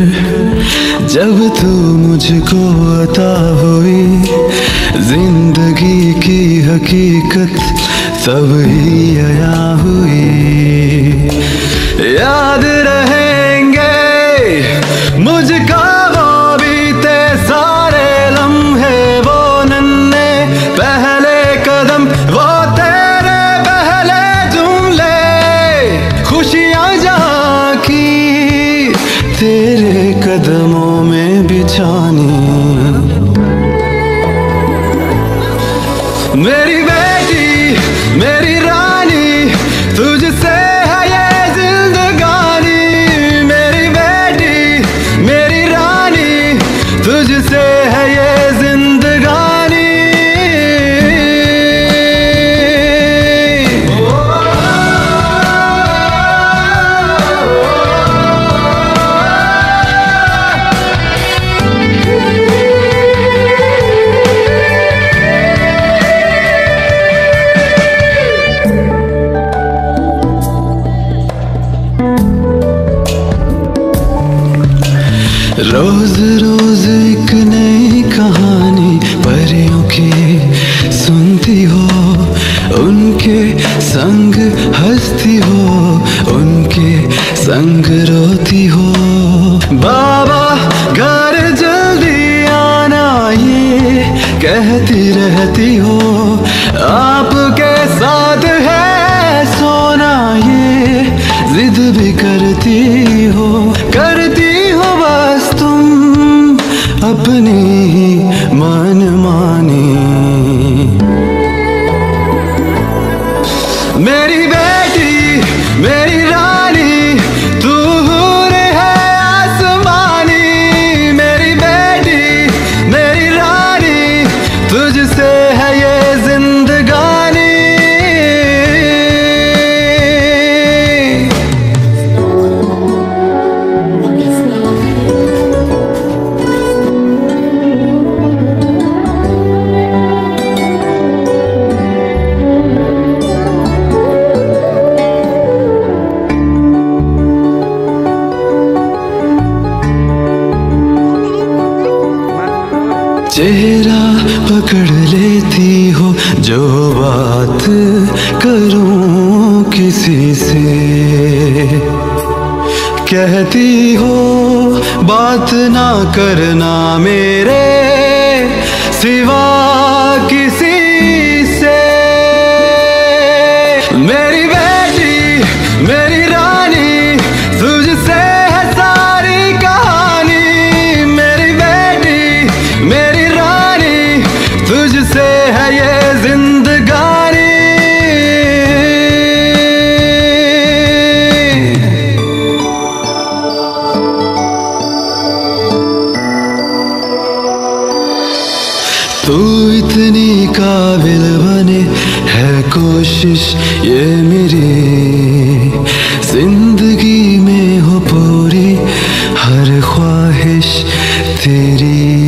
जब तू मुझको अता हुई जिंदगी की हकीकत तब ही अया हुई। याद रहेंगे मुझको वो बीते सारे लम्हे, वो नन्हे पहले कदम, वो तेरे पहले जुमले, खुशियाँ जहाँ की तेरे कदमों में बिछानी। मेरी बेटी मेरी रानी तुझसे है ये जिंदगानी। मेरी बेटी मेरी रानी तुझसे है ये जिंदगानी। रोज रोज एक नई कहानी परियों की सुनती हो, उनके संग हंसती हो, उनके संग रोती हो। बाबा घर जल्दी आना ये कहती रहती हो, आपके साथ है सोना ये जिद भी करती हो बस तुम अपनी ही मन मानी। मेरी बेटी मेरी रानी तू हूर है आसमानी। मेरी बेटी मेरी रानी तुझसे है ये जिंदगानी। चेहरा पकड़ लेती हो जो बात करूं किसी से, कहती हो बात ना करना मेरे सिवा किसी से। मेरी बेटी मेरी रानी तुझसे है सारी कहानी। मेरी बेटी मेरी रानी तुझसे है ये जिंदगानी। तू इतनी काबिल बने है कोशिश ये मेरी, जिंदगी में हो पूरी हर ख्वाहिश तेरी।